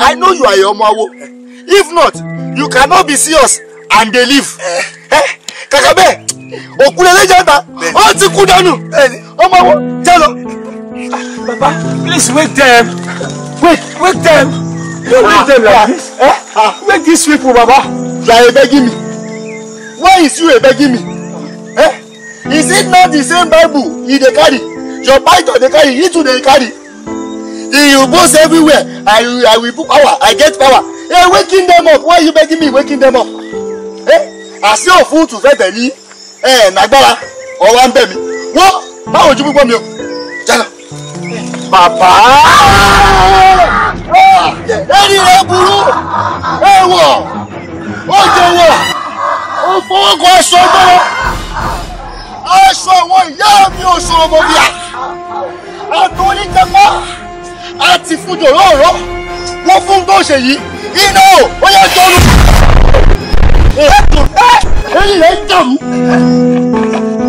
I know you are a Omowo. If not, you cannot be serious and they leave. Kakabe, Okulele Janta, ó ti kú dànù. Omowo, tell Papa, please wake them. Wake them. Don't wake them like this. Wake these people, Baba. You are begging me. Why is you begging me? Is it not the same Bible you dey carry? Your Bible dey carry, you too dey carry. You boast everywhere. I will put power. I get power. Hey, waking them up. Why are you begging me? Waking them up. As your fool to fẹ́ tẹ̀lé. Nagbara. Ọ̀rọ̀ ń bẹ̀ mí. Wọ́n báwo ju púpọ̀ mi o. Jẹ́nà. Bàbá. Ẹni rẹ̀ burú. Ẹ̀wọ̀. Ó jẹ̀wọ̀. Ó fọwọ́ kọ aṣọ ọmọ. Aṣọ àwọn ìyá mi ò sọ ọmọ bíà. Àtò oníkẹ́kọ̀ọ́. Àti fún jòròrò. Wọ́n fún tó ṣe yìí. Iná o, ó yẹ jọrù. Ẹ̀yìn rẹ̀ ń dàrú.